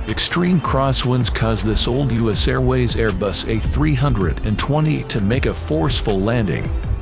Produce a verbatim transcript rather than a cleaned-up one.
Extreme crosswinds caused this old U S Airways Airbus A three twenty to make a forceful landing.